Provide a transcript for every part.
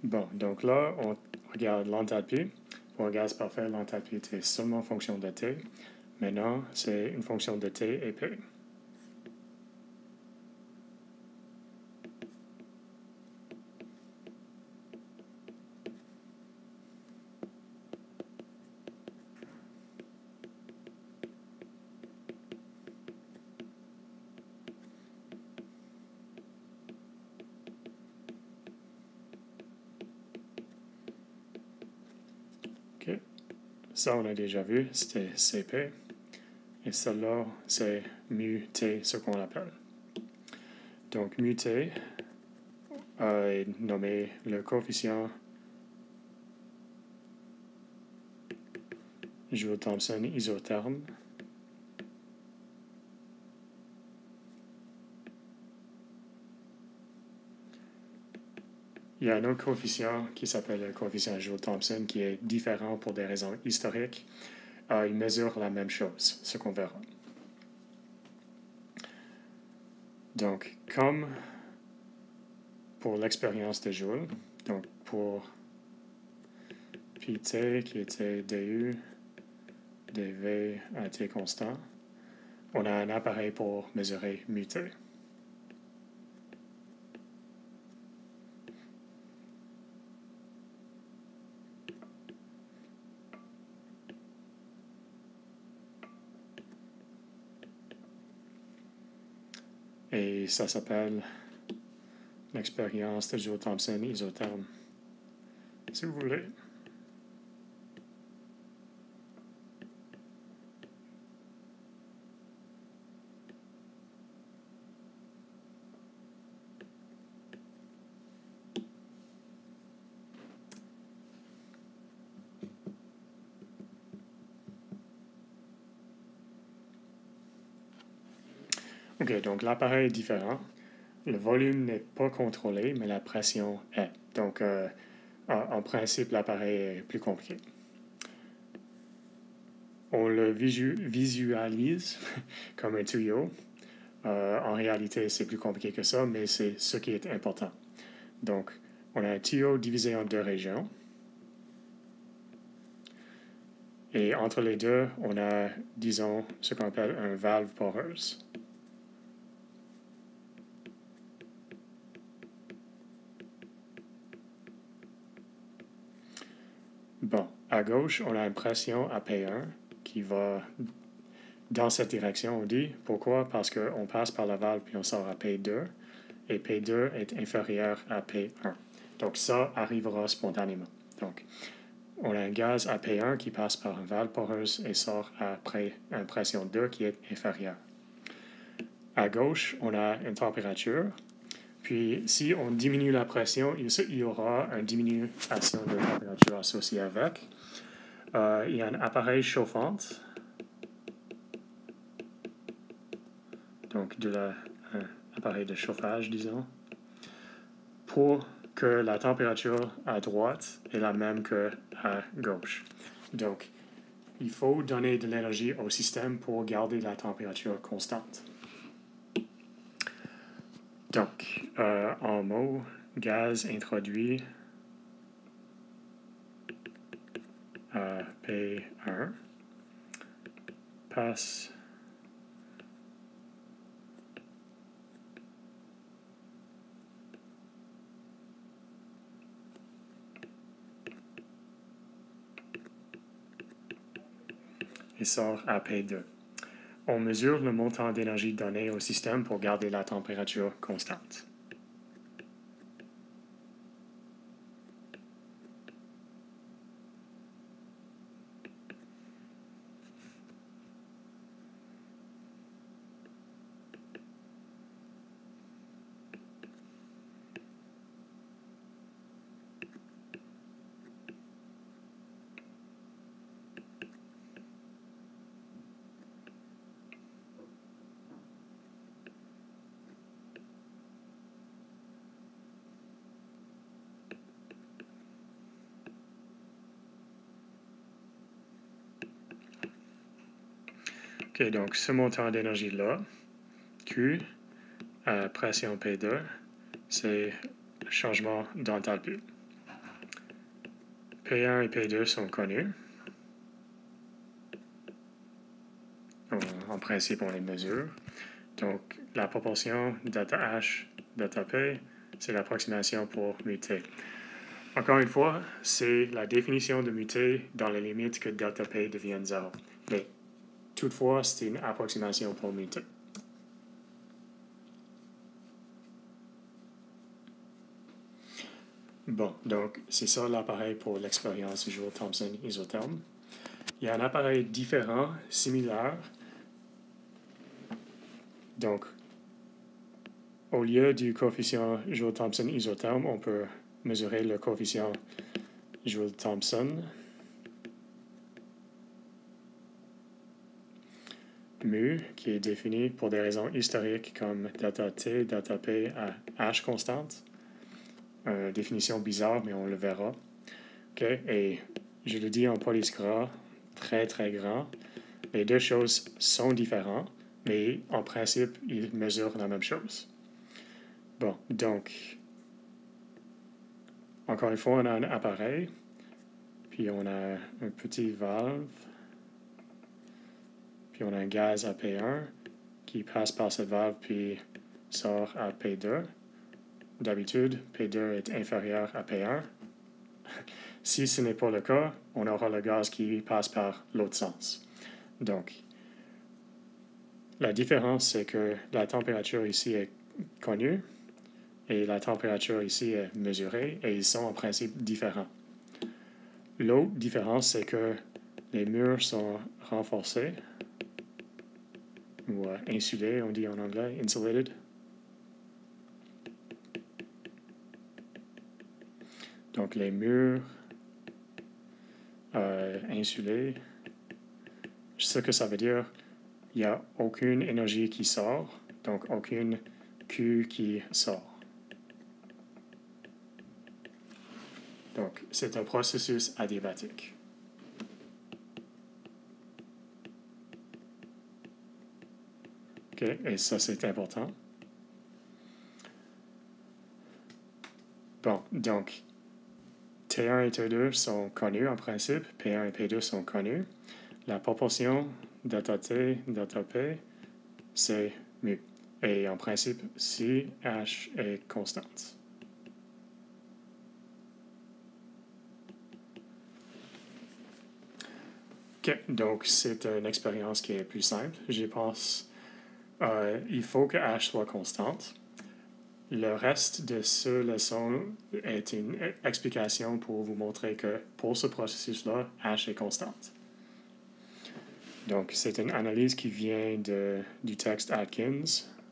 Bon, donc là, on regarde l'enthalpie. Pour un gaz parfait, l'enthalpie est seulement fonction de T. Maintenant, c'est une fonction de T et P. OK. Ça, on a déjà vu, c'était CP. Et celle-là, c'est mu T, ce qu'on appelle. Donc, mu T est nommé le coefficient Joule-Thomson isotherme. Il y a un autre coefficient qui s'appelle le coefficient Joule-Thomson qui est différent pour des raisons historiques. Il mesure la même chose, ce qu'on verra. Donc, comme pour l'expérience de Joule, donc pour Pt qui était du dv à t constant, on a un appareil pour mesurer mu t. Et ça s'appelle l'expérience de Joule-Thomson isotherme, si vous voulez. OK, donc l'appareil est différent. Le volume n'est pas contrôlé, mais la pression est. Donc, en principe, l'appareil est plus compliqué. On le visualise comme un tuyau. En réalité, c'est plus compliqué que ça, mais c'est ce qui est important. Donc, on a un tuyau divisé en deux régions. Et entre les deux, on a, disons, ce qu'on appelle un valve poreuse. Bon, à gauche, on a une pression à P1 qui va dans cette direction, on dit. Pourquoi? Parce qu'on passe par la valve puis on sort à P2, et P2 est inférieur à P1. Donc ça arrivera spontanément. Donc, on a un gaz à P1 qui passe par une valve poreuse et sort après une pression 2 qui est inférieure. À gauche, on a une température. Puis, si on diminue la pression, il y aura une diminution de température associée avec. Il y a un appareil chauffant. Donc, un appareil de chauffage, disons, pour que la température à droite est la même qu'à gauche. Donc, il faut donner de l'énergie au système pour garder la température constante. Donc, en mots, gaz introduit à P1 passe et sort à P2. On mesure le montant d'énergie donné au système pour garder la température constante. OK, donc ce montant d'énergie-là, Q, à pression P2, c'est le changement d'enthalpie. P1 et P2 sont connus. En principe, on les mesure. Donc, la proportion delta H, delta P, c'est l'approximation pour muter. Encore une fois, c'est la définition de muter dans les limites que delta P devienne 0. Mais toutefois, c'est une approximation pour muter. Bon, donc c'est ça l'appareil pour l'expérience Joule-Thomson isotherme. Il y a un appareil différent, similaire. Donc, au lieu du coefficient Joule-Thomson isotherme, on peut mesurer le coefficient Joule-Thomson. Mu, qui est défini pour des raisons historiques comme delta T, delta P à H constante. Définition bizarre, mais on le verra. Okay? Et je le dis en police gras, très très grand. Les deux choses sont différentes, mais en principe, ils mesurent la même chose. Bon, donc, encore une fois, on a un appareil, puis on a un petit valve, puis on a un gaz à P1 qui passe par cette valve, puis sort à P2. D'habitude, P2 est inférieur à P1. Si ce n'est pas le cas, on aura le gaz qui passe par l'autre sens. Donc, la différence, c'est que la température ici est connue et la température ici est mesurée et ils sont en principe différents. L'autre différence, c'est que les murs sont renforcés ou insulés, on dit en anglais, insulated. Donc, les murs insulés, ce que ça veut dire, il n'y a aucune énergie qui sort, donc aucune Q qui sort. Donc, c'est un processus adiabatique. OK, et ça, c'est important. Bon, donc, T1 et T2 sont connus en principe, P1 et P2 sont connus. La proportion delta T, delta P, c'est mu. Et en principe, si H est constante. OK, donc c'est une expérience qui est plus simple. Je pense il faut que H soit constante. Le reste de ce leçon est une explication pour vous montrer que pour ce processus-là, H est constante. Donc, c'est une analyse qui vient du texte Atkins.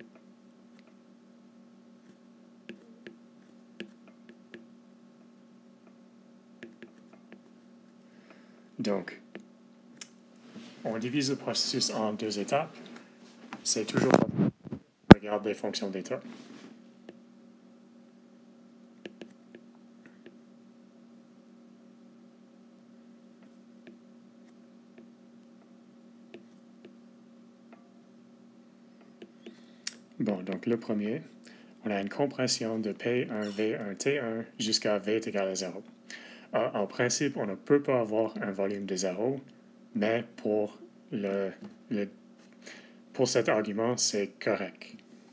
Donc, on divise le processus en deux étapes. C'est toujours regarde des fonctions d'état. Bon, donc le premier, on a une compression de P1, V1, T1 jusqu'à V est égal à 0. En principe, on ne peut pas avoir un volume de 0, mais pour cet argument, c'est correct.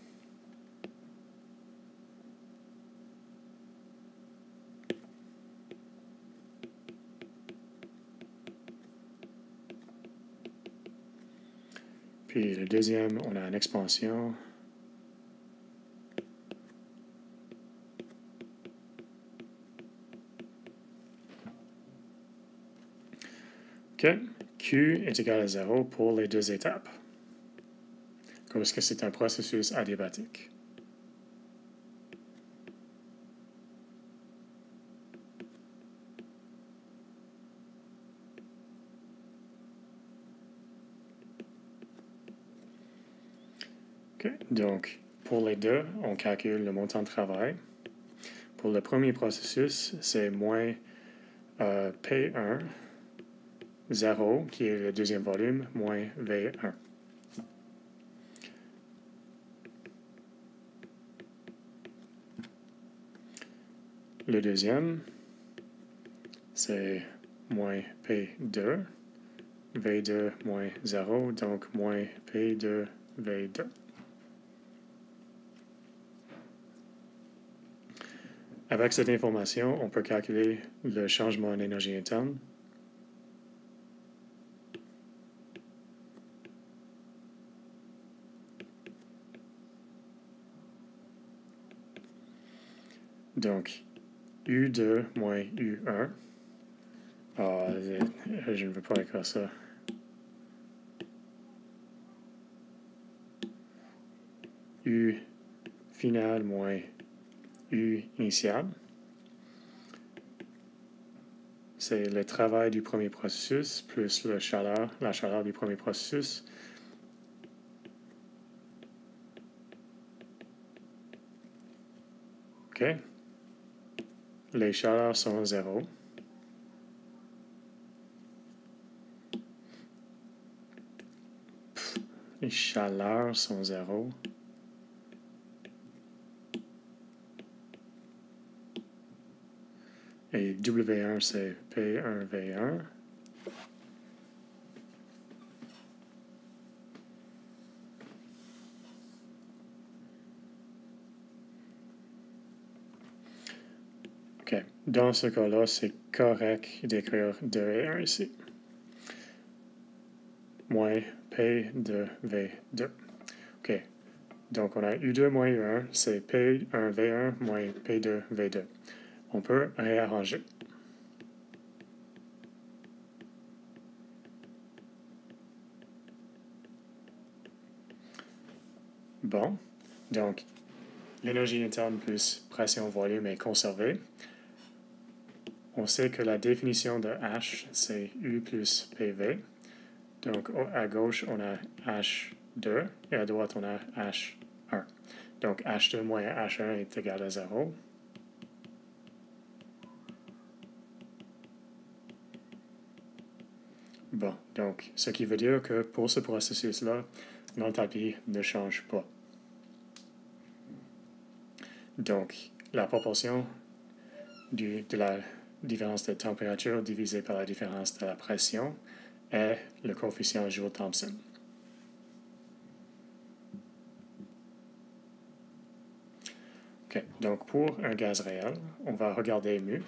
Puis le deuxième, on a une expansion. OK. Q est égal à 0 pour les deux étapes. Parce que c'est un processus adiabatique. OK. Donc, pour les deux, on calcule le montant de travail. Pour le premier processus, c'est moins P1, 0, qui est le deuxième volume, moins V1. Le deuxième, c'est moins P2, V2 moins 0, donc moins P2 V2. Avec cette information, on peut calculer le changement en énergie interne. Donc, U2 moins U1. Ah, je ne veux pas écrire ça. U final moins U initial. C'est le travail du premier processus plus la chaleur du premier processus. OK. Les chaleurs sont 0. Les chaleurs sont 0. Et W1, c'est P1V1. OK. Dans ce cas-là, c'est correct d'écrire 2 et 1 ici. Moins P de V2. OK. Donc, on a U2 moins U1, c'est P1V1 moins P2V2. On peut réarranger. Bon. Donc, l'énergie interne plus pression-volume est conservée. On sait que la définition de H, c'est U plus PV. Donc, à gauche, on a H2 et à droite, on a H1. Donc, H2 moins H1 est égal à 0. Bon, donc, ce qui veut dire que pour ce processus-là, l'enthalpie ne change pas. Donc, la proportion de la différence de température divisée par la différence de la pression est le coefficient Joule-Thomson. OK, donc pour un gaz réel, on va regarder mu.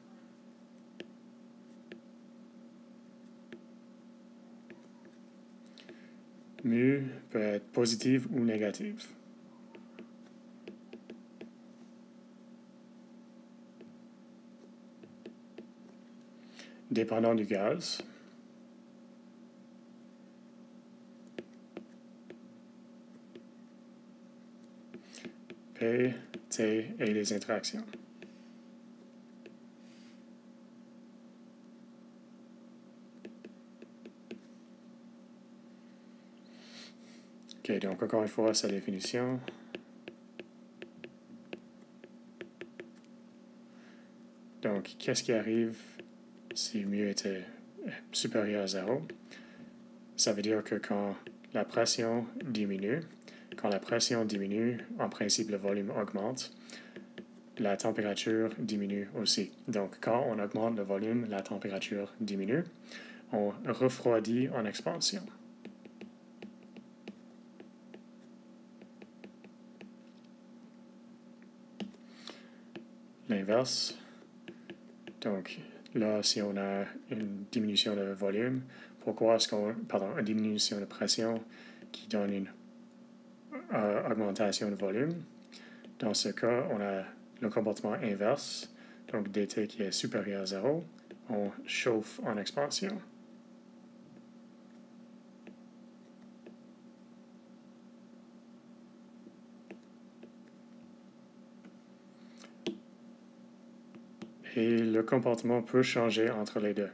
Mu peut être positive ou négative. Dépendant du gaz. P, T et les interactions. OK, donc encore une fois, sa définition. Donc, qu'est-ce qui arrive si mu était supérieur à 0? Ça veut dire que quand la pression diminue, en principe, le volume augmente. La température diminue aussi. Donc, quand on augmente le volume, la température diminue. On refroidit en expansion. L'inverse. Donc, là, si on a une diminution de volume, pourquoi est-ce une diminution de pression qui donne une augmentation de volume? Dans ce cas, on a le comportement inverse, donc dt qui est supérieur à 0, on chauffe en expansion. Et le comportement peut changer entre les deux.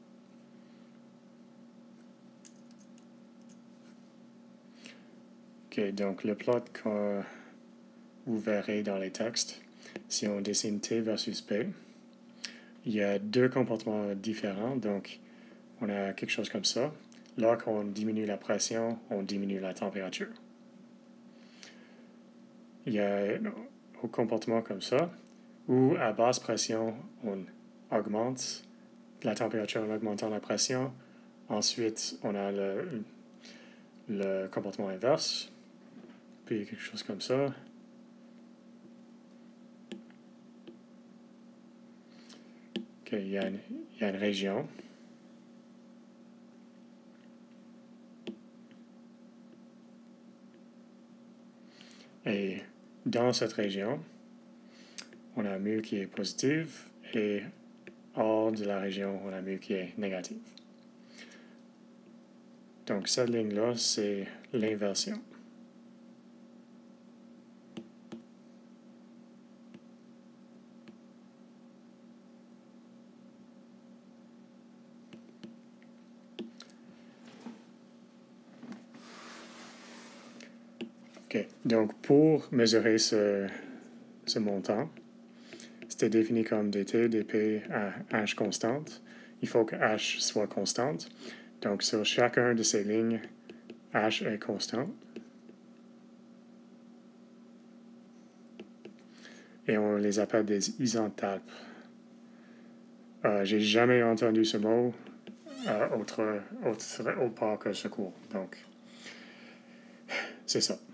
OK, OK, donc le plot que vous verrez dans les textes, si on dessine T versus P, il y a deux comportements différents. Donc, on a quelque chose comme ça. Là, quand on diminue la pression, on diminue la température. Il y a un comportement comme ça, où à basse pression, on augmente la température en augmentant la pression. Ensuite, on a le comportement inverse, puis quelque chose comme ça. OK, il y a une région. Et dans cette région, on a mu qui est positive et hors de la région, on a mu qui est négative. Donc cette ligne-là, c'est l'inversion. OK, donc pour mesurer ce montant, c'était défini comme dt, dp à h constante. Il faut que h soit constante. Donc sur chacun de ces lignes, h est constant. Et on les appelle des isenthalpes. J'ai jamais entendu ce mot autre part que ce cours. Donc, c'est ça.